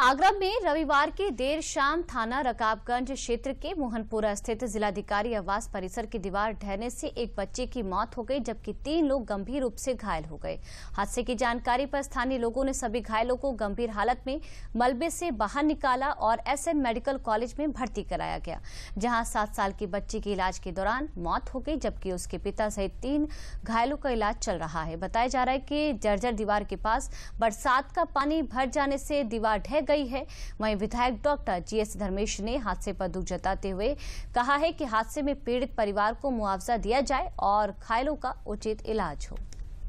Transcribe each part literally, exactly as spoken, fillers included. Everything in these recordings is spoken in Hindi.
आगरा में रविवार की देर शाम थाना रकाबगंज क्षेत्र के मोहनपुरा स्थित जिलाधिकारी आवास परिसर की दीवार ढहने से एक बच्चे की मौत हो गई, जबकि तीन लोग गंभीर रूप से घायल हो गए। हादसे की जानकारी पर स्थानीय लोगों ने सभी घायलों को गंभीर हालत में मलबे से बाहर निकाला और एसएन मेडिकल कॉलेज में भर्ती कराया गया, जहां सात साल की बच्ची की इलाज के दौरान मौत हो गई, जबकि उसके पिता सहित तीन घायलों का इलाज चल रहा है। बताया जा रहा है कि जर्जर दीवार के पास बरसात का पानी भर जाने से दीवार ढह गई है। वहीं विधायक डॉक्टर जीएस धर्मेश ने हादसे पर दुख जताते हुए कहा है कि हादसे में पीड़ित परिवार को मुआवजा दिया जाए और घायलों का उचित इलाज हो।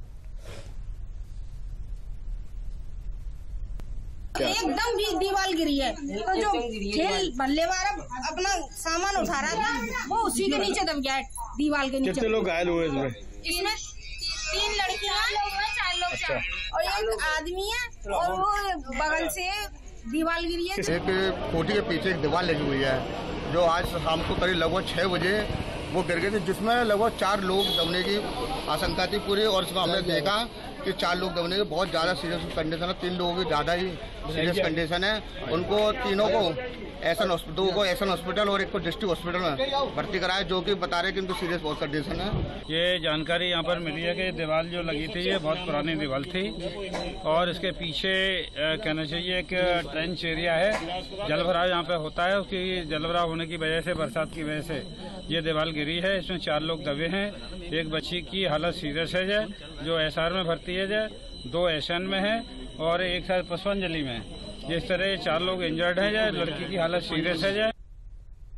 एकदम भी दीवार गिरी है, तो जो खेल बल्ले वाला अपना सामान उठा रहा था वो उसी के नीचे दब गया है, दीवार के नीचे। कितने लोग घायल हुए इसमें? इसमें तीन लड़कियां चार लोग अच्छा। और एक आदमी है और वो बगल से दीवार गिरी है। एक कोठी के पीछे एक दीवार लगी हुई है जो आज शाम को करीब लगभग छह बजे वो गिर गए थे, जिसमें लगभग चार लोग दबने की आशंका थी पूरी। और इसमें हमने देखा कि चार लोग दबने की बहुत ज्यादा सीरियस कंडीशन है, तीन लोगों की ज्यादा ही सीरियस कंडीशन है। उनको तीनों को एसन दो को एसन हॉस्पिटल और एक को डिस्ट्रिक्ट हॉस्पिटल में भर्ती कराया, जो कि बता रहे कि उनको सीरियस बहुत कंडीशन है। ये जानकारी यहाँ पर मिली है कि दीवार जो लगी थी ये बहुत पुरानी दीवार थी और इसके पीछे कहना चाहिए एक ट्रेंच एरिया है, जलभराव यहाँ पे होता है। उसकी जलभराव होने की वजह से, बरसात की वजह से ये दीवार गिरी है। इसमें चार लोग दबे हैं, एक बच्ची की हालत सीरियस है जो एसआर में भर्ती है, दो एसएन में है और एक साथ पुष्पांजलि में। जिस तरह चार लोग इंजर्ड हैं, लड़की की हालत सीरियस है।